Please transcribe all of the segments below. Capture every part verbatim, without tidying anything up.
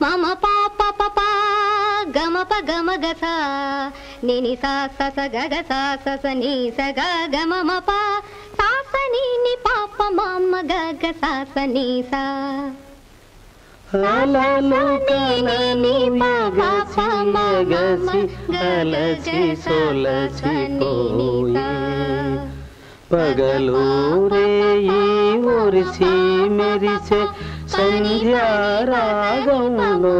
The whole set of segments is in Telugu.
మమ పాప పప గమ ప గమ గస నిని సా స స గ గ సా స స ని స గ గ మ మ ప సా స ని ని పాప మమ గ గ సా స ని సా అలలు కలలు ఎగసి ఎగసి అలసి సొలసి పోయే పగలు రేయి ఒరిసి మెరిసే సంధ్యా రాగంలో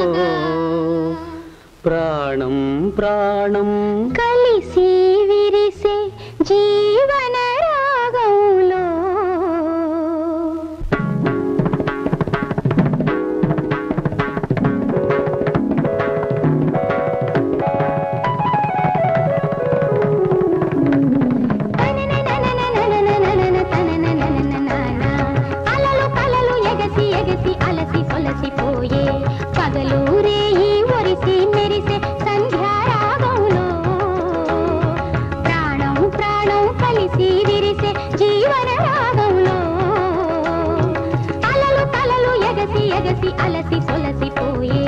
ప్రాణం ప్రాణం కలిసి విరిసే జీవన రాగంలో అలలు కలలు ఎగసి ఎగసి అలసి సొలసి పోయే పగలు రేయి ఒరిసి మెరిసే సంధ్యా రాగంలో ప్రాణం ప్రాణం కలిసి విరిసే జీవన రాగంలో అలలు కలలు ఎగసి ఎగసి అలసి సొలసి పోయే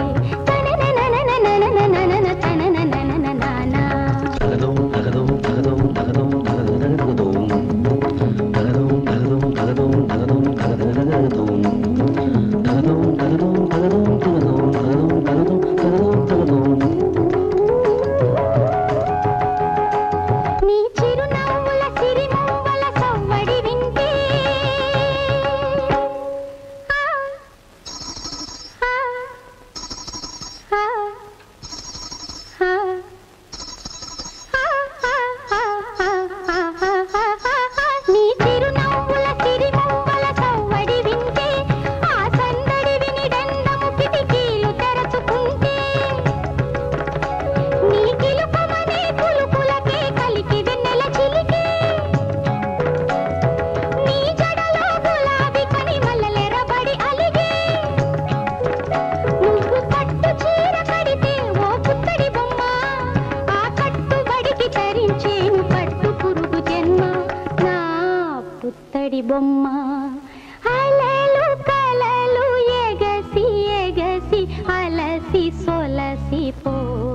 బొమ్మ అలలు కలలు ఎగసి ఎగసి అలసి సొలసి పో